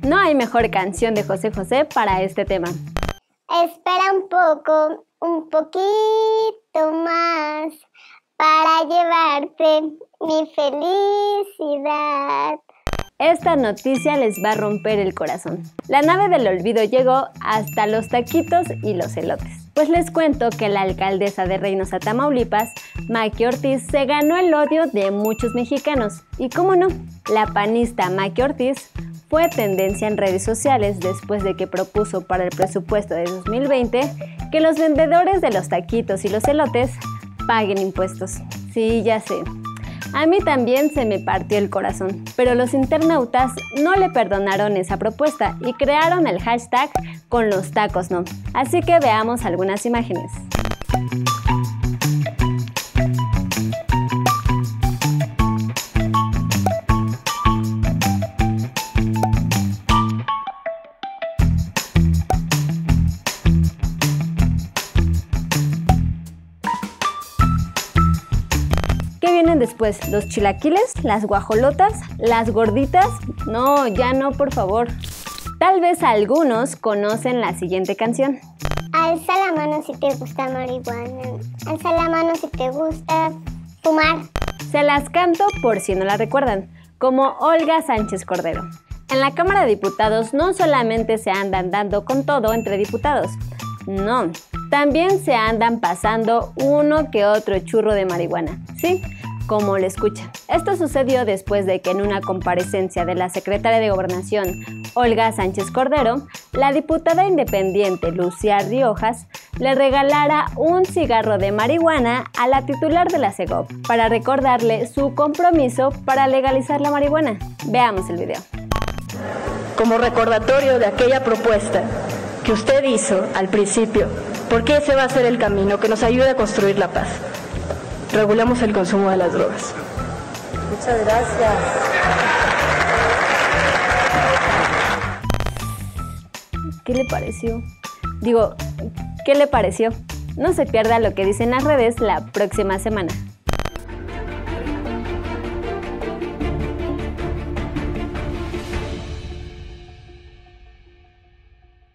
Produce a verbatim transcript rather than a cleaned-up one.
No hay mejor canción de José José para este tema. Espera un poco, un poquito más, para llevarte mi felicidad. Esta noticia les va a romper el corazón. La nave del olvido llegó hasta los taquitos y los elotes. Pues les cuento que la alcaldesa de Reynosa, Tamaulipas, Maqui Ortiz, se ganó el odio de muchos mexicanos. Y cómo no, la panista Maqui Ortiz fue tendencia en redes sociales después de que propuso para el presupuesto de dos mil veinte que los vendedores de los taquitos y los elotes paguen impuestos. Sí, ya sé. A mí también se me partió el corazón, pero los internautas no le perdonaron esa propuesta y crearon el hashtag con los tacos no. Así que veamos algunas imágenes. ¿Qué vienen después? ¿Los chilaquiles? ¿Las guajolotas? ¿Las gorditas? No, ya no, por favor. Tal vez algunos conocen la siguiente canción. Alza la mano si te gusta marihuana. Alza la mano si te gusta fumar. Se las canto por si no la recuerdan, como Olga Sánchez Cordero. En la Cámara de Diputados no solamente se andan dando con todo entre diputados, no, también se andan pasando uno que otro churro de marihuana, ¿sí? Como lo escuchan. Esto sucedió después de que en una comparecencia de la secretaria de Gobernación, Olga Sánchez Cordero, la diputada independiente Lucía Riojas le regalara un cigarro de marihuana a la titular de la Segov para recordarle su compromiso para legalizar la marihuana. Veamos el video. Como recordatorio de aquella propuesta que usted hizo al principio, porque ese va a ser el camino que nos ayude a construir la paz. Regulemos el consumo de las drogas. Muchas gracias. ¿Qué le pareció? Digo, ¿qué le pareció? No se pierda lo que dicen las redes la próxima semana.